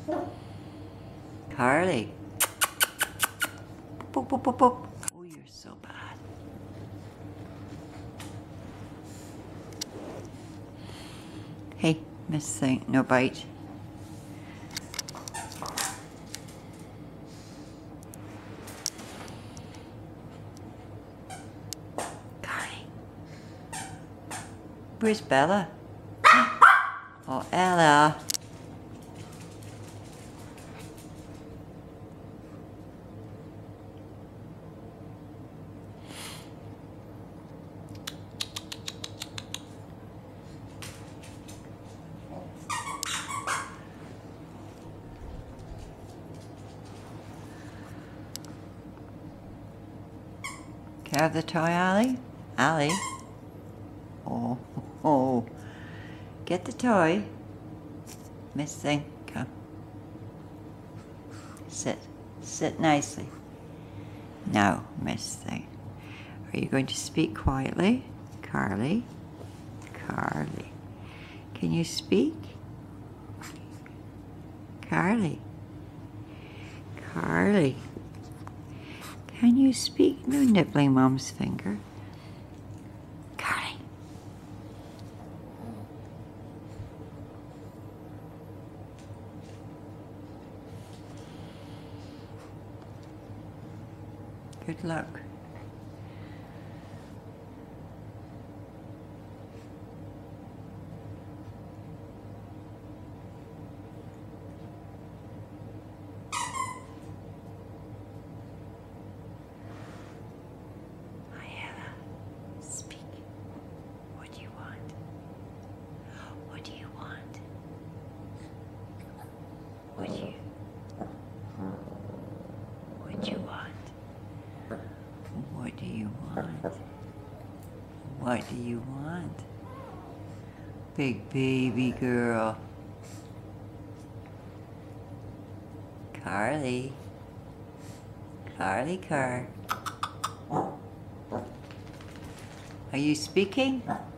Carly. Boop, boop, boop, boop. Oh, you're so bad. Hey, Miss Thing, no bite. Carly. Where's Bella? Oh, Ella. Can I have the toy, Allie? Allie? Oh, oh. Get the toy. Miss Thing, come. Sit. Sit nicely. Now, Miss Thing. Are you going to speak quietly? Carly? Carly. Can you speak? Carly? Carly? Can you speak? No nibbling Mom's finger. Carly. Good luck. Speak. What do you want? What do you want? What do you want? What do you want? What do you want? Big baby girl. Carly. Carly Car. Are you speaking?